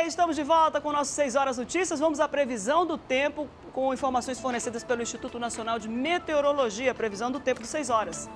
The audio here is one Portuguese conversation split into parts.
estamos de volta com nossos 6 horas notícias. Vamos à previsão do tempo com informações fornecidas pelo Instituto Nacional de Meteorologia. Previsão do tempo de 6 horas.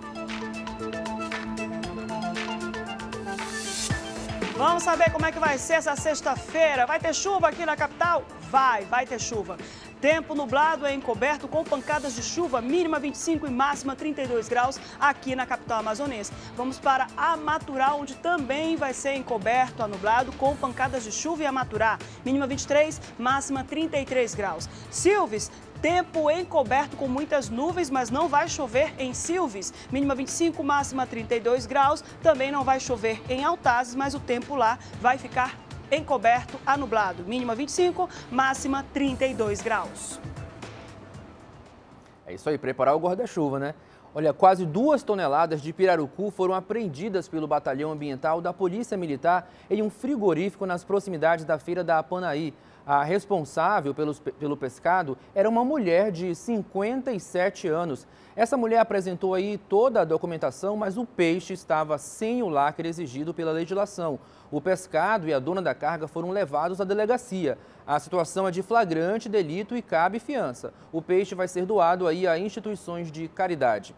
Vamos saber como é que vai ser essa sexta-feira. Vai ter chuva aqui na capital? Vai ter chuva. Tempo nublado e encoberto com pancadas de chuva, mínima 25 e máxima 32 graus aqui na capital amazonense. Vamos para Amaturá, onde também vai ser encoberto a nublado com pancadas de chuva e Amaturá, mínima 23, máxima 33 graus. Silves, tempo encoberto com muitas nuvens, mas não vai chover em Silves, mínima 25, máxima 32 graus. Também não vai chover em Altazes, mas o tempo lá vai ficar encoberto a nublado, mínima 25, máxima 32 graus. É isso aí, preparar o guarda-chuva, né? Olha, quase 2 toneladas de pirarucu foram apreendidas pelo Batalhão Ambiental da Polícia Militar em um frigorífico nas proximidades da Feira da Apanaí. A responsável pelo pescado era uma mulher de 57 anos. Essa mulher apresentou aí toda a documentação, mas o peixe estava sem o lacre exigido pela legislação. O pescado e a dona da carga foram levados à delegacia. A situação é de flagrante delito e cabe fiança. O peixe vai ser doado aí a instituições de caridade.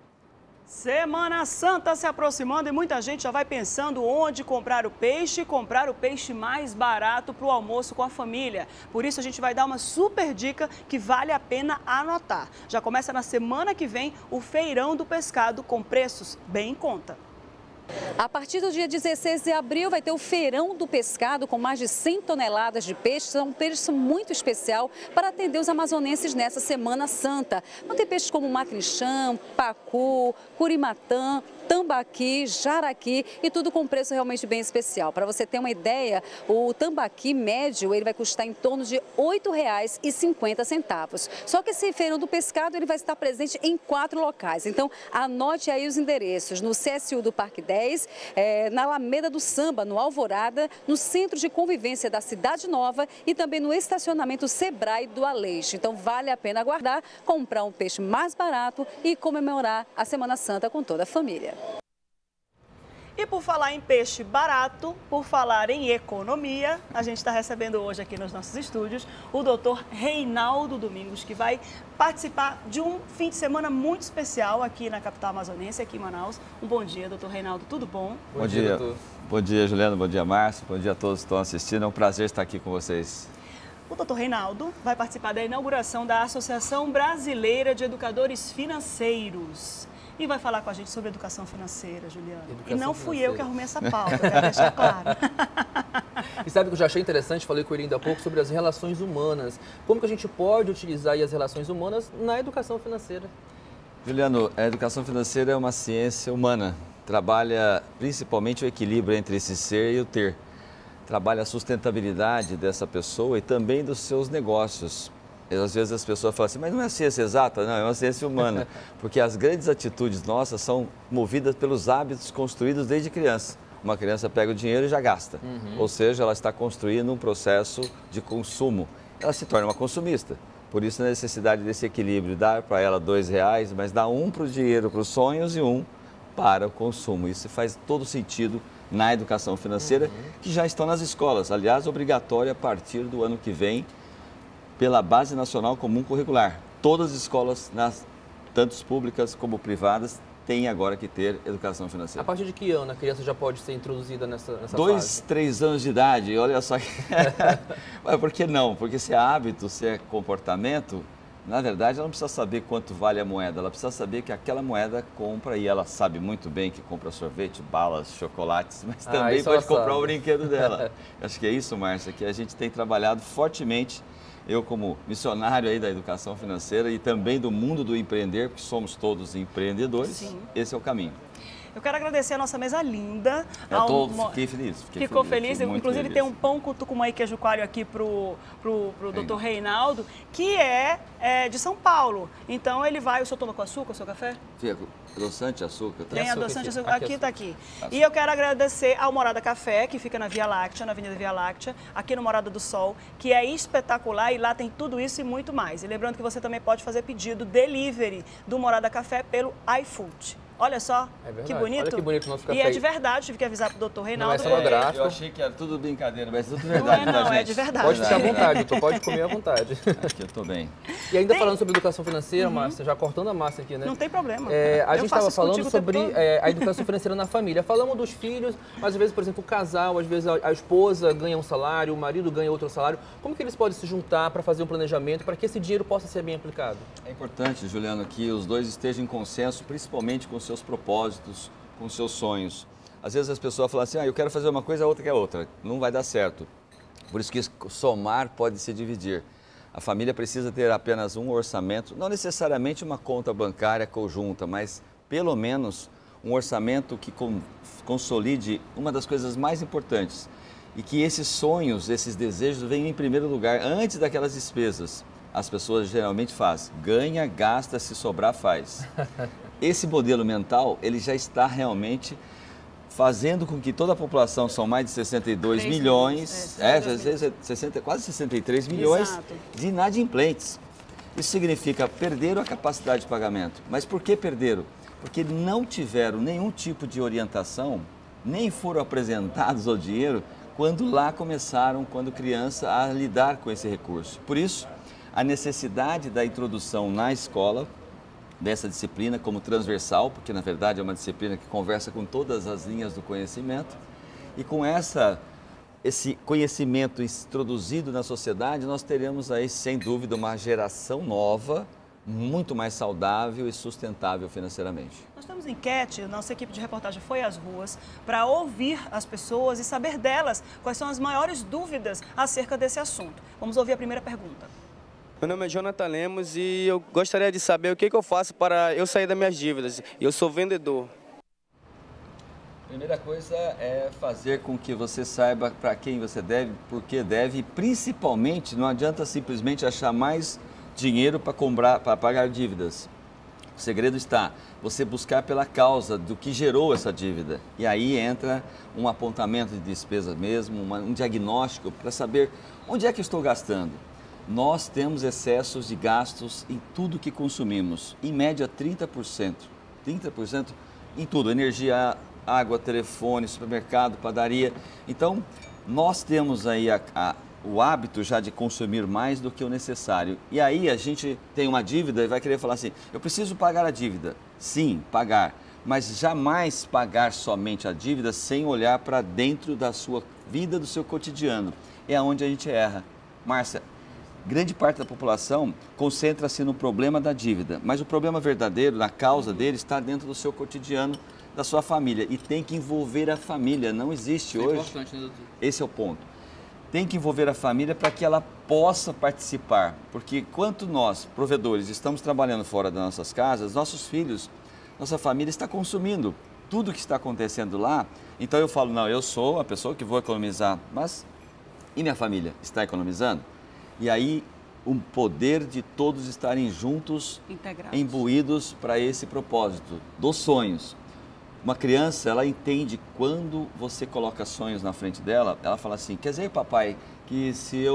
Semana Santa se aproximando e muita gente já vai pensando onde comprar o peixe mais barato para o almoço com a família. Por isso a gente vai dar uma super dica que vale a pena anotar. Já começa na semana que vem o Feirão do Pescado com preços bem em conta. A partir do dia 16 de abril vai ter o Feirão do Pescado com mais de 100 toneladas de peixes. É um preço muito especial para atender os amazonenses nessa Semana Santa. Vão ter peixes como matrinchã, pacu, curimatã, tambaqui, jaraqui e tudo com preço realmente bem especial. Para você ter uma ideia, o tambaqui médio ele vai custar em torno de R$ 8,50. Só que esse Feirão do Pescado ele vai estar presente em 4 locais. Então anote aí os endereços: no CSU do Parque 10, na Alameda do Samba, no Alvorada, no Centro de Convivência da Cidade Nova e também no estacionamento Sebrae do Aleixo. Então vale a pena aguardar, comprar um peixe mais barato e comemorar a Semana Santa com toda a família. E por falar em peixe barato, por falar em economia, a gente está recebendo hoje aqui nos nossos estúdios o doutor Reinaldo Domingos, que vai participar de um fim de semana muito especial aqui na capital amazonense, aqui em Manaus. Um bom dia, doutor Reinaldo, tudo bom? Bom dia, doutor. Bom dia, Juliana, bom dia, Márcio, bom dia a todos que estão assistindo, é um prazer estar aqui com vocês. O doutor Reinaldo vai participar da inauguração da Associação Brasileira de Educadores Financeiros. E vai falar com a gente sobre educação financeira, Juliana. E não fui eu que arrumei essa pauta, quero deixar claro. E sabe que eu já achei interessante, falei com ele ainda há pouco, sobre as relações humanas. Como que a gente pode utilizar aí as relações humanas na educação financeira? Juliano, a educação financeira é uma ciência humana. Trabalha principalmente o equilíbrio entre esse ser e o ter. Trabalha a sustentabilidade dessa pessoa e também dos seus negócios. Às vezes as pessoas falam assim, mas não é ciência exata? Não, é uma ciência humana, porque as grandes atitudes nossas são movidas pelos hábitos construídos desde criança. Uma criança pega o dinheiro e já gasta, ou seja, ela está construindo um processo de consumo. Ela se torna uma consumista, por isso a necessidade desse equilíbrio, dar para ela R$2, mas dar um para o dinheiro, para os sonhos e um para o consumo. Isso faz todo sentido na educação financeira, que já estão nas escolas, aliás, obrigatória a partir do ano que vem, pela Base Nacional Comum Curricular. Todas as escolas, tanto públicas como privadas, têm agora que ter educação financeira. A partir de que ano a criança já pode ser introduzida nessa fase? 2, 3 anos de idade, olha só. Mas por que não? Porque se é hábito, se é comportamento, na verdade ela não precisa saber quanto vale a moeda, ela precisa saber que aquela moeda compra, e ela sabe muito bem que compra sorvete, balas, chocolates, mas também pode comprar o brinquedo dela. Acho que é isso, Márcia, que a gente tem trabalhado fortemente. Eu, como missionário aí da educação financeira e também do mundo do empreender, porque somos todos empreendedores, sim, esse é o caminho. Eu quero agradecer a nossa mesa linda. Fiquei feliz. Ficou feliz. Inclusive tem um pão com tucumã e queijo coalho aqui pro doutor Reinaldo, que é de São Paulo. Então ele vai... O senhor toma com açúcar o seu café? Fica adoçante, açúcar. Tem adoçante, açúcar. Aqui está aqui. E eu quero agradecer ao Morada Café, que fica na Via Láctea, na Avenida Via Láctea, aqui no Morada do Sol, que é espetacular e lá tem tudo isso e muito mais. E lembrando que você também pode fazer pedido delivery do Morada Café pelo iFood. Olha só, verdade. que bonito. Olha que bonito o nosso café. E é de verdade, tive que avisar pro doutor Reinaldo. Não é cenográfico. Eu achei que era tudo brincadeira, mas é tudo verdade, Não, gente? é de verdade. Pode ficar à vontade, doutor, pode comer à vontade. Acho que eu tô bem. E ainda falando sobre educação financeira, Márcia, já cortando a Márcia aqui, né? Não tem problema. A gente estava falando sobre todo. a educação financeira na família. Falamos dos filhos, mas às vezes, por exemplo, o casal, às vezes a esposa ganha um salário, o marido ganha outro salário. Como que eles podem se juntar para fazer um planejamento, para que esse dinheiro possa ser bem aplicado? É importante, Juliano, que os dois estejam em consenso, principalmente com seus propósitos, com seus sonhos. Às vezes as pessoas falam assim, eu quero fazer uma coisa, a outra quer outra. Não vai dar certo. Por isso que somar pode se dividir. A família precisa ter apenas um orçamento, não necessariamente uma conta bancária conjunta, mas pelo menos um orçamento que consolide uma das coisas mais importantes. E que esses sonhos, esses desejos venham em primeiro lugar, antes daquelas despesas. As pessoas geralmente fazem, ganha, gasta, se sobrar, faz. Esse modelo mental, ele já está realmente fazendo com que toda a população, são mais de 62 milhões, quase 63 milhões Exato. de inadimplentes. Isso significa perderam a capacidade de pagamento. Mas por que perderam? Porque não tiveram nenhum tipo de orientação, nem foram apresentados ao dinheiro quando lá começaram, quando criança, a lidar com esse recurso. Por isso, a necessidade da introdução na escola dessa disciplina como transversal, porque na verdade é uma disciplina que conversa com todas as linhas do conhecimento, e com esse conhecimento introduzido na sociedade, nós teremos aí, sem dúvida, uma geração nova, muito mais saudável e sustentável financeiramente. Nós temos enquete, nossa equipe de reportagem foi às ruas para ouvir as pessoas e saber delas quais são as maiores dúvidas acerca desse assunto. Vamos ouvir a primeira pergunta. Meu nome é Jonathan Lemos e eu gostaria de saber o que eu faço para eu sair das minhas dívidas. Eu sou vendedor. Primeira coisa é fazer com que você saiba para quem você deve, por que deve, e principalmente não adianta simplesmente achar mais dinheiro para pagar dívidas. O segredo está você buscar pela causa do que gerou essa dívida. E aí entra um apontamento de despesa mesmo, um diagnóstico para saber onde é que eu estou gastando. Nós temos excessos de gastos em tudo que consumimos, em média 30%. 30% em tudo, energia, água, telefone, supermercado, padaria. Então, nós temos aí o hábito já de consumir mais do que o necessário. E aí a gente tem uma dívida e vai querer falar assim, eu preciso pagar a dívida. Sim, pagar, mas jamais pagar somente a dívida sem olhar para dentro da sua vida, do seu cotidiano. É onde a gente erra. Márcia, grande parte da população concentra-se no problema da dívida, mas o problema verdadeiro, na causa dele, está dentro do seu cotidiano, da sua família. E tem que envolver a família, não existe hoje. Importante, né, doutor? Esse é o ponto. Tem que envolver a família para que ela possa participar, porque enquanto nós, provedores, estamos trabalhando fora das nossas casas, nossos filhos, nossa família está consumindo tudo que está acontecendo lá. Então eu falo, não, eu sou a pessoa que vou economizar, mas e minha família está economizando? E aí, o poder de todos estarem juntos, Integrados. imbuídos para esse propósito, dos sonhos. Uma criança, ela entende quando você coloca sonhos na frente dela, ela fala assim, quer dizer, papai, que se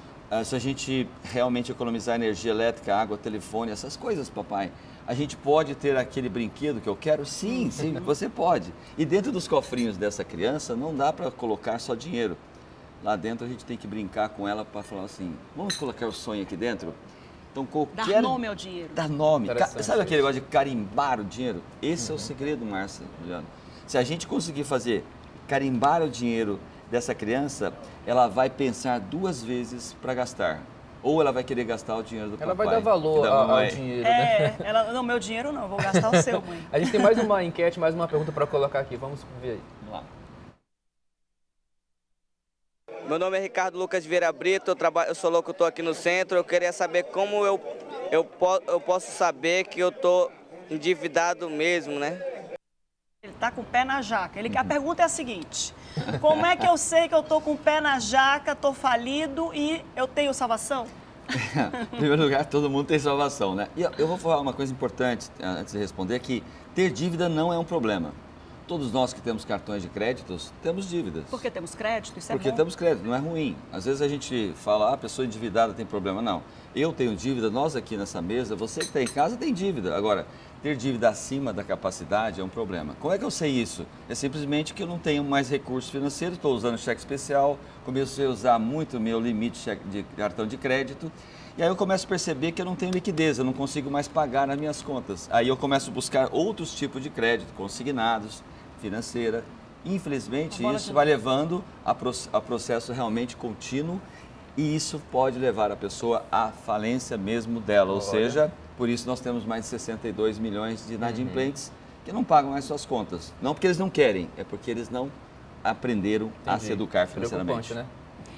a gente realmente economizar energia elétrica, água, telefone, essas coisas, papai, a gente pode ter aquele brinquedo que eu quero? Sim, sim, você pode. E dentro dos cofrinhos dessa criança, não dá para colocar só dinheiro. Lá dentro a gente tem que brincar com ela para falar assim, vamos colocar o sonho aqui dentro? Então, Dar nome ao dinheiro. Dar nome. Sabe aquele negócio de carimbar o dinheiro? Esse é o segredo, Márcia, Juliano. Se a gente conseguir fazer, carimbar o dinheiro dessa criança, ela vai pensar 2 vezes para gastar. Ou ela vai querer gastar o dinheiro do papai. Ela vai dar valor ao dinheiro, né? Não, meu dinheiro não, vou gastar o seu, mãe. A gente tem mais uma enquete, mais uma pergunta para colocar aqui. Vamos ver aí. Vamos lá. Meu nome é Ricardo Lucas Vieira Brito, eu sou locutor aqui no centro. Eu queria saber como eu posso saber que eu estou endividado mesmo, né? Ele está com o pé na jaca. A pergunta é a seguinte, como é que eu sei que eu estou com o pé na jaca, estou falido e eu tenho salvação? Em primeiro lugar, todo mundo tem salvação, né? E eu vou falar uma coisa importante antes de responder, que ter dívida não é um problema. Todos nós que temos cartões de créditos, temos dívidas. Porque temos crédito, isso é bom. Porque temos crédito, não é ruim. Às vezes a gente fala, a pessoa endividada tem problema. Não, eu tenho dívida, nós aqui nessa mesa, você que está em casa tem dívida. Agora, ter dívida acima da capacidade é um problema. Como é que eu sei isso? É simplesmente que eu não tenho mais recursos financeiros, estou usando cheque especial, comecei a usar muito o meu limite de cartão de crédito, e aí eu começo a perceber que eu não tenho liquidez, eu não consigo mais pagar nas minhas contas. Aí eu começo a buscar outros tipos de crédito, consignados, financeira. Infelizmente, isso vai levando a processo realmente contínuo, e isso pode levar a pessoa à falência mesmo dela, ou seja... Por isso nós temos mais de 62 milhões de inadimplentes que não pagam mais suas contas. Não porque eles não querem, é porque eles não aprenderam a se educar financeiramente. Né?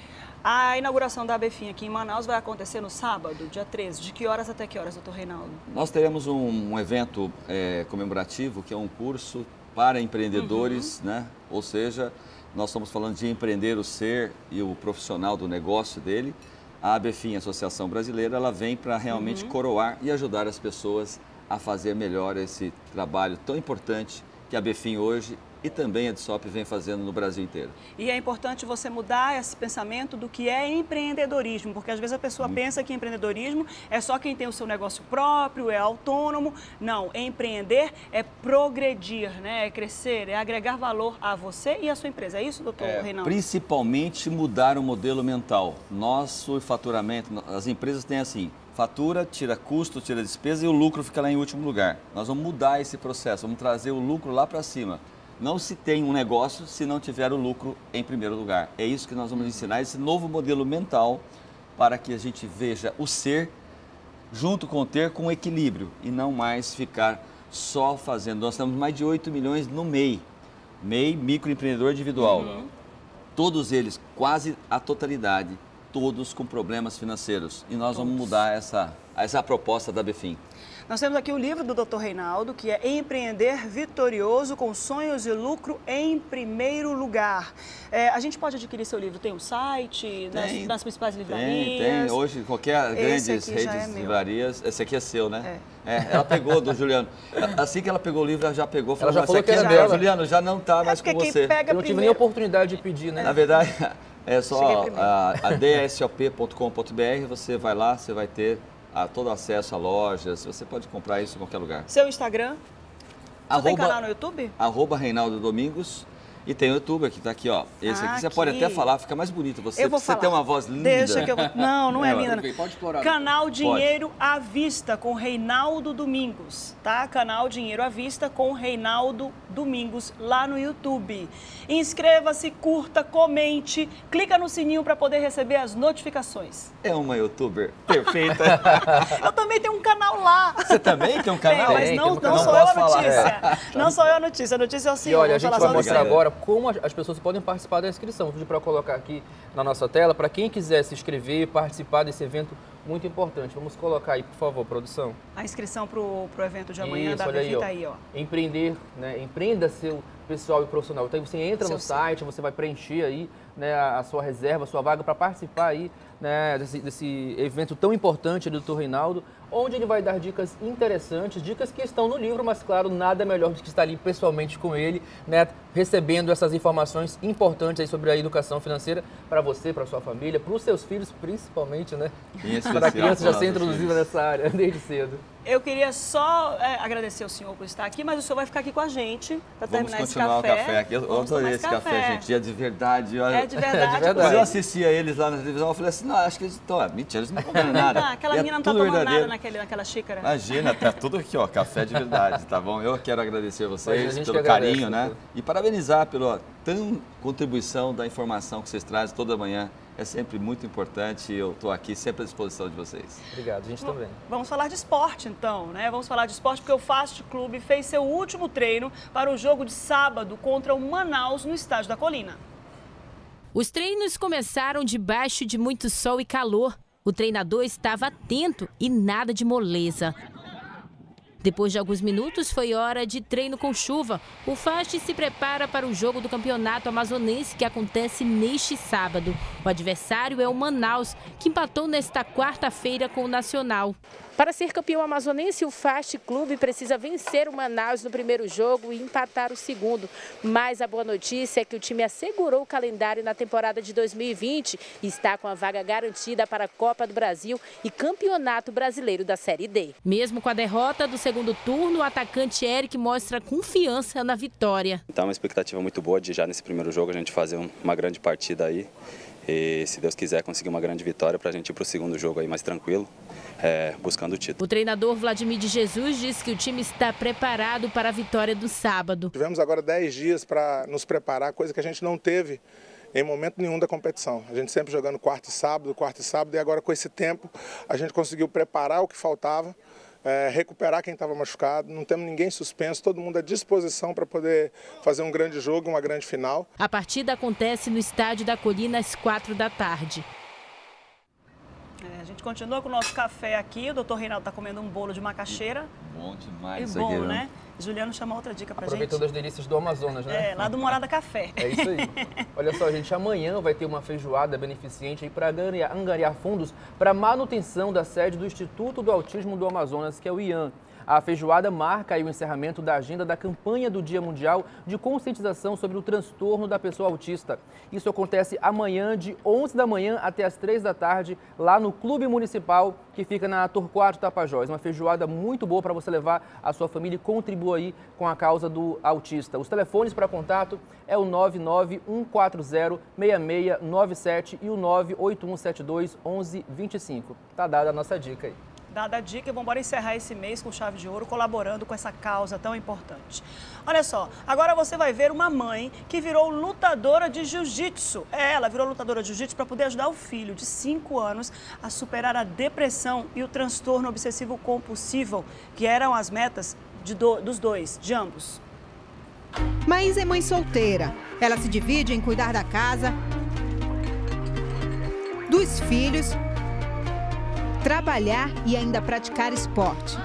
A inauguração da ABFIM aqui em Manaus vai acontecer no sábado, dia 13. De que horas até que horas, doutor Reinaldo? Nós teremos um evento comemorativo, que é um curso para empreendedores, né? Ou seja, nós estamos falando de empreender o ser e o profissional do negócio dele. A ABFIM, Associação Brasileira, ela vem para realmente coroar e ajudar as pessoas a fazer melhor esse trabalho tão importante que a ABFIM hoje e também a DSOP vem fazendo no Brasil inteiro. E é importante você mudar esse pensamento do que é empreendedorismo, porque às vezes a pessoa pensa que empreendedorismo é só quem tem o seu negócio próprio, é autônomo. Não, empreender é progredir, né? É crescer, é agregar valor a você e a sua empresa. É isso, doutor Reinaldo? Principalmente mudar o modelo mental. Nosso faturamento, as empresas têm assim, fatura, tira custo, tira despesa e o lucro fica lá em último lugar. Nós vamos mudar esse processo, vamos trazer o lucro lá para cima. Não se tem um negócio se não tiver o lucro em primeiro lugar. É isso que nós vamos ensinar, esse novo modelo mental, para que a gente veja o ser junto com o ter com equilíbrio e não mais ficar só fazendo. Nós temos mais de 8 milhões no MEI, microempreendedor individual. Todos eles, quase a totalidade, todos com problemas financeiros. E nós vamos mudar essa proposta da ABFIM. Nós temos aqui o livro do Dr. Reinaldo, que é Empreender Vitorioso com Sonhos e Lucro em Primeiro Lugar. A gente pode adquirir seu livro? Tem um site, nas principais livrarias? Tem. Hoje, qualquer grandes redes de livrarias. Esse aqui é seu, né? Ela pegou do Juliano. Assim que ela pegou o livro, ela já pegou. Ela já falou que era dela. Juliano, já não está mais com você. Eu não tive nem oportunidade de pedir, né? Na verdade, é só adsop.com.br, você vai lá, você vai ter todo acesso a lojas, você pode comprar isso em qualquer lugar. Seu Instagram? Você tem canal no YouTube? @Reinaldo Domingos. E tem o YouTube que está aqui, ó. Esse aqui você pode até falar, fica mais bonito. Você tem uma voz linda. Deixa que eu... Não é linda. Pode explorar. Canal Dinheiro à Vista com Reinaldo Domingos, tá? Canal Dinheiro à Vista com Reinaldo Domingos lá no YouTube. Inscreva-se, curta, comente, clica no sininho para poder receber as notificações. É uma youtuber perfeita. Eu também tenho um canal lá. Você também tem um canal? Mas não sou eu a notícia. Não sou eu a notícia. A notícia é o senhor. E olha, a gente vai mostrar agora como as pessoas podem participar da inscrição. Vou pedir para colocar aqui na nossa tela, para quem quiser se inscrever e participar desse evento muito importante. Vamos colocar aí, por favor, produção. A inscrição para o evento de amanhã da ABFIM tá aí, ó. Empreender, né? Empreenda seu pessoal e profissional. Então você entra no site, você vai preencher aí, né, a sua reserva, a sua vaga para participar aí, né, desse evento tão importante do Dr. Reinaldo, onde ele vai dar dicas interessantes, dicas que estão no livro, mas claro, nada melhor do que estar ali pessoalmente com ele, né, recebendo essas informações importantes aí sobre a educação financeira para você, para sua família, para os seus filhos principalmente, né? Para a criança já ser introduzida nessa área desde cedo. Eu queria só agradecer ao senhor por estar aqui, mas o senhor vai ficar aqui com a gente para terminar esse café. Vamos continuar o café aqui. Eu adorei esse café, gente. É de verdade. É de verdade. Quando eu assistia eles lá na televisão, eu falei assim, não, acho que eles estão... Mentira, eles não estão comendo nada. Aquela menina não está tomando nada naquela xícara. Imagina, tá tudo aqui, ó, café de verdade, tá bom? Eu quero agradecer a vocês pelo carinho, né? E parabenizar pela contribuição da informação que vocês trazem toda manhã. É sempre muito importante e eu estou aqui sempre à disposição de vocês. Obrigado, a gente também. Vamos falar de esporte então, né? Vamos falar de esporte porque o Fast Club fez seu último treino para o jogo de sábado contra o Manaus no Estádio da Colina. Os treinos começaram debaixo de muito sol e calor. O treinador estava atento e nada de moleza. Depois de alguns minutos, foi hora de treino com chuva. O Fast se prepara para o jogo do Campeonato Amazonense que acontece neste sábado. O adversário é o Manaus, que empatou nesta quarta-feira com o Nacional. Para ser campeão amazonense, o Fast Club precisa vencer o Manaus no primeiro jogo e empatar o segundo. Mas a boa notícia é que o time assegurou o calendário na temporada de 2020 e está com a vaga garantida para a Copa do Brasil e Campeonato Brasileiro da Série D. Mesmo com a derrota do segundo segundo turno, o atacante Eric mostra confiança na vitória. Então, uma expectativa muito boa de já nesse primeiro jogo a gente fazer uma grande partida aí. E, se Deus quiser, conseguir uma grande vitória para a gente ir para o segundo jogo aí mais tranquilo, buscando o título. O treinador Vladimir de Jesus diz que o time está preparado para a vitória do sábado. Tivemos agora 10 dias para nos preparar, coisa que a gente não teve em momento nenhum da competição. A gente sempre jogando quarta e sábado, e agora com esse tempo a gente conseguiu preparar o que faltava, recuperar quem estava machucado, não temos ninguém suspenso, todo mundo à disposição para poder fazer um grande jogo, uma grande final. A partida acontece no Estádio da Colina às 4 da tarde. A gente continua com o nosso café aqui, o doutor Reinaldo está comendo um bolo de macaxeira. Bom demais isso aqui, né? Juliano chama outra dica pra gente. Aproveitando as delícias do Amazonas, né? Lá do Morada Café. É isso aí. Olha só, gente, amanhã vai ter uma feijoada beneficente aí para angariar fundos para manutenção da sede do Instituto do Autismo do Amazonas, que é o IAM. A feijoada marca aí o encerramento da agenda da campanha do Dia Mundial de Conscientização sobre o Transtorno da Pessoa Autista. Isso acontece amanhã, de 11 da manhã até as 3 da tarde, lá no Clube Municipal, que fica na Torquato Tapajós. Uma feijoada muito boa para você levar a sua família e contribuir aí com a causa do autista. Os telefones para contato é o 991406697 e o 981721125. Tá dada a nossa dica aí. Dada a dica, vamos embora encerrar esse mês com chave de ouro, colaborando com essa causa tão importante. Olha só, agora você vai ver uma mãe que virou lutadora de jiu-jitsu. Ela virou lutadora de jiu-jitsu para poder ajudar o filho de 5 anos a superar a depressão e o transtorno obsessivo compulsivo, que eram as metas dos dois, de ambos. Maísa é mãe solteira. Ela se divide em cuidar da casa, dos filhos, trabalhar e ainda praticar esporte.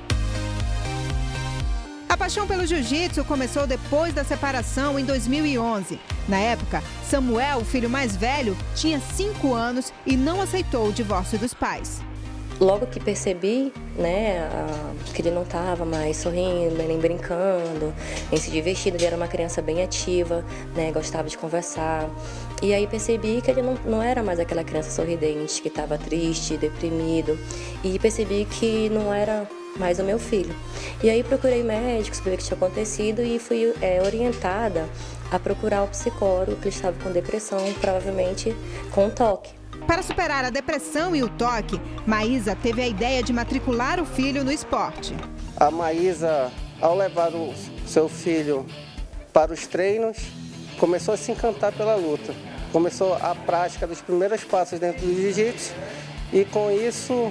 A paixão pelo jiu-jitsu começou depois da separação em 2011. Na época, Samuel, o filho mais velho, tinha 5 anos e não aceitou o divórcio dos pais. Logo que percebi, né, que ele não estava mais sorrindo, nem brincando, nem se divertindo, ele era uma criança bem ativa, né, gostava de conversar. E aí percebi que ele não era mais aquela criança sorridente, que estava triste, deprimido. E percebi que não era mais o meu filho. E aí procurei médicos para ver o que tinha acontecido e fui orientada a procurar o psicólogo, que ele estava com depressão, provavelmente com TOC. Para superar a depressão e o toque, Maísa teve a ideia de matricular o filho no esporte. A Maísa, ao levar o seu filho para os treinos, começou a se encantar pela luta. Começou a prática dos primeiros passos dentro do jiu-jitsu e com isso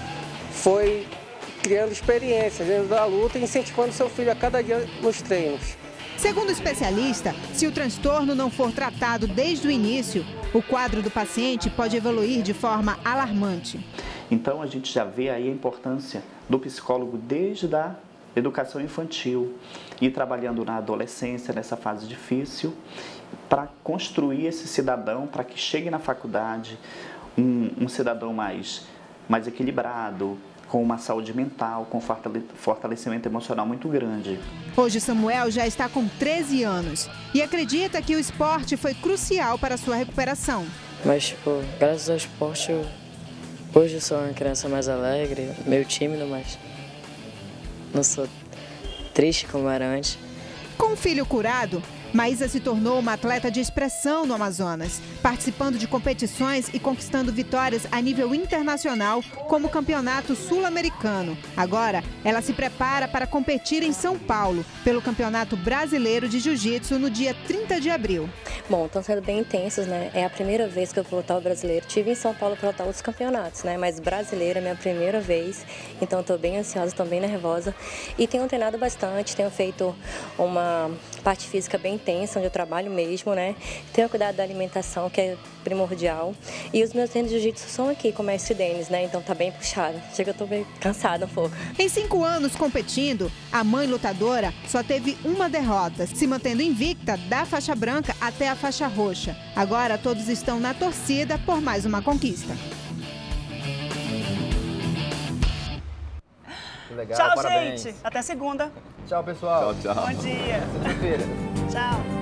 foi criando experiências dentro da luta e incentivando seu filho a cada dia nos treinos. Segundo o especialista, se o transtorno não for tratado desde o início, o quadro do paciente pode evoluir de forma alarmante. Então a gente já vê aí a importância do psicólogo desde a educação infantil e trabalhando na adolescência, nessa fase difícil, para construir esse cidadão, para que chegue na faculdade um cidadão mais equilibrado, com uma saúde mental, com fortalecimento emocional muito grande. Hoje Samuel já está com 13 anos e acredita que o esporte foi crucial para a sua recuperação. Mas, graças ao esporte, hoje eu sou uma criança mais alegre, meio tímido, mas não sou triste como era antes. Com o filho curado, Maísa se tornou uma atleta de expressão no Amazonas, participando de competições e conquistando vitórias a nível internacional, como o Campeonato Sul-Americano. Agora, ela se prepara para competir em São Paulo, pelo Campeonato Brasileiro de Jiu-Jitsu no dia 30 de abril. Bom, estão sendo bem intensos, né? É a primeira vez que eu vou lutar o brasileiro. Estive em São Paulo para lutar outros campeonatos, né? Mas brasileiro é minha primeira vez, então estou bem ansiosa, estou bem nervosa. E tenho treinado bastante, tenho feito uma parte física bem intensa, onde eu trabalho mesmo, né? Tenho cuidado da alimentação, que é primordial. E os meus treinos de jiu-jitsu são aqui com o mestre Denis, né? Então tá bem puxado. Chega que eu tô bem cansada um pouco. Em 5 anos competindo, a mãe lutadora só teve uma derrota, se mantendo invicta da faixa branca até a faixa roxa. Agora todos estão na torcida por mais uma conquista. Legal, tchau, parabéns. gente. Até segunda. Tchau, pessoal. Tchau, tchau. Bom dia. Sexta-feira. Tchau.